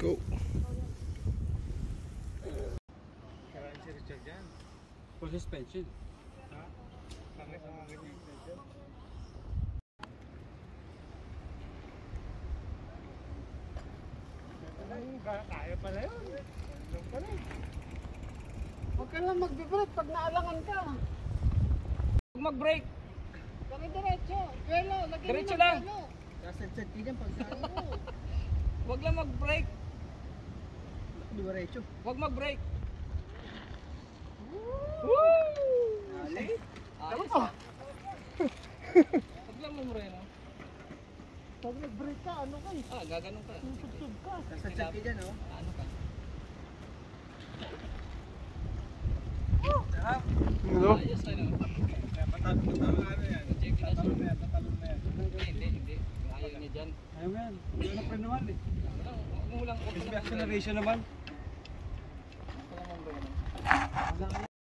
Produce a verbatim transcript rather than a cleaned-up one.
Go. Kailangan si Richard yan. Full suspension. Ha? Pangit ang mga ganyan suspension. Kaya pala yun. Lang pala eh. Huwag ka lang mag-brake pag naalangan ka. Huwag mag-brake. Kami diretso. Yelo, lagyan Diretso mo ng lang. yelo. Sasadsad ka dyan pag saan mo. Huwag lang mag-brake. Diretso. Huwag mag-brake. Ali. Ayos ah. Huwag lang mag-brake. Pag nag-brake ka, ano ka eh? Ah, gaganon ka. Susubsub ka. Sasadsad ka dyan, oh. Ano ka? Hello? Ayos ano. Kaya patalong na tama ano yan. Check na Patalong na yan, patalong na yan. Hindi, hindi, hindi. Ayaw niya dyan. Ayaw mo yan. Wala na pa naman eh. Huwag mo lang. Acceleration naman. Huwag mo lang mag-brake.